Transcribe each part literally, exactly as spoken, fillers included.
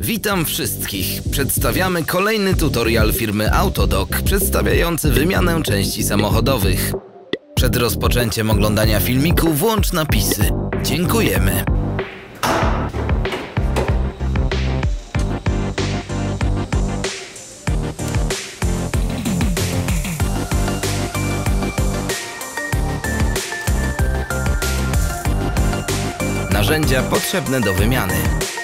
Witam wszystkich. Przedstawiamy kolejny tutorial firmy Autodoc przedstawiający wymianę części samochodowych. Przed rozpoczęciem oglądania filmiku włącz napisy. Dziękujemy. Narzędzia potrzebne do wymiany.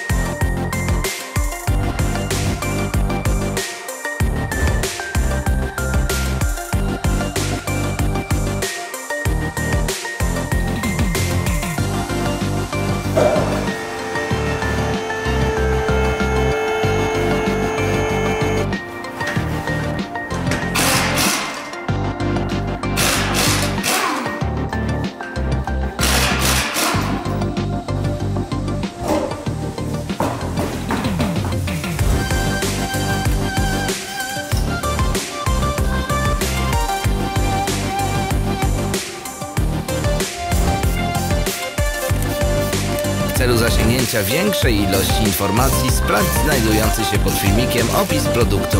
W celu zasięgnięcia większej ilości informacji sprawdź znajdujący się pod filmikiem opis produktu.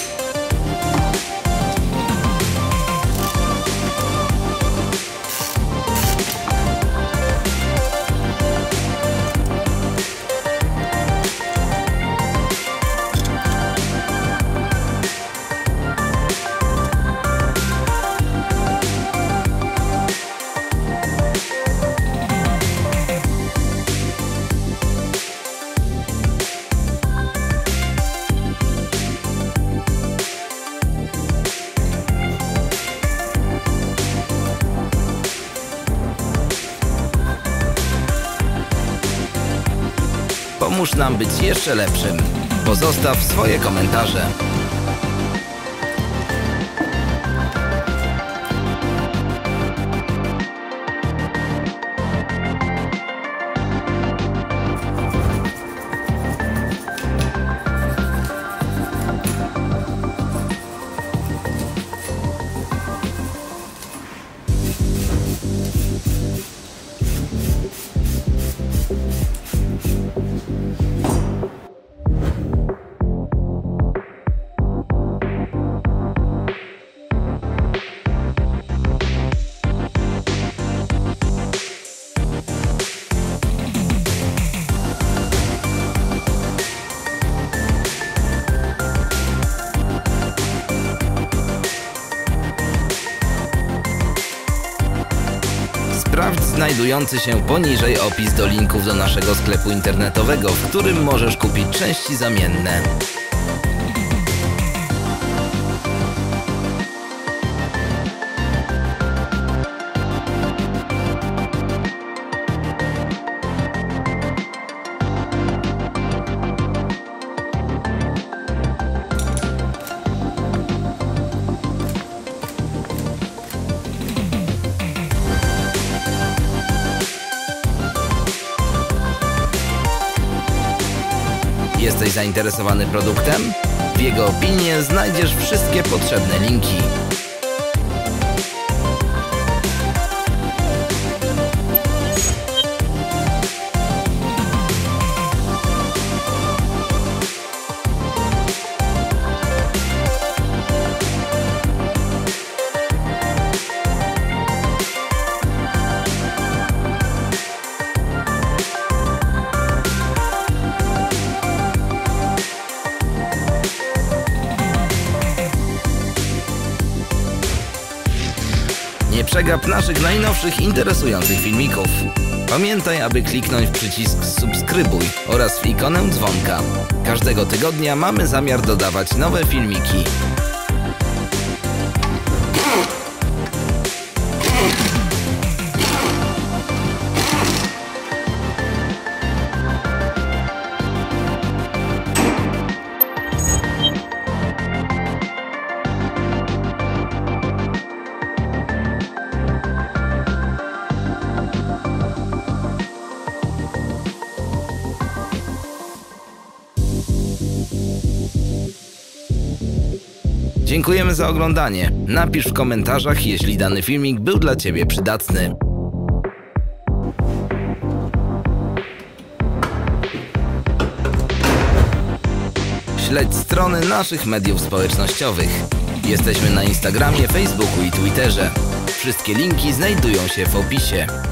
Pomóż nam być jeszcze lepszym. Pozostaw swoje komentarze. Sprawdź znajdujący się poniżej opis do linków do naszego sklepu internetowego, w którym możesz kupić części zamienne. Jesteś zainteresowany produktem? W jego opinie znajdziesz wszystkie potrzebne linki. Nie przegap naszych najnowszych interesujących filmików. Pamiętaj, aby kliknąć w przycisk subskrybuj oraz w ikonę dzwonka. Każdego tygodnia mamy zamiar dodawać nowe filmiki. Dziękujemy za oglądanie. Napisz w komentarzach, jeśli dany filmik był dla Ciebie przydatny. śledź strony naszych mediów społecznościowych. Jesteśmy na Instagramie, Facebooku i Twitterze. Wszystkie linki znajdują się w opisie.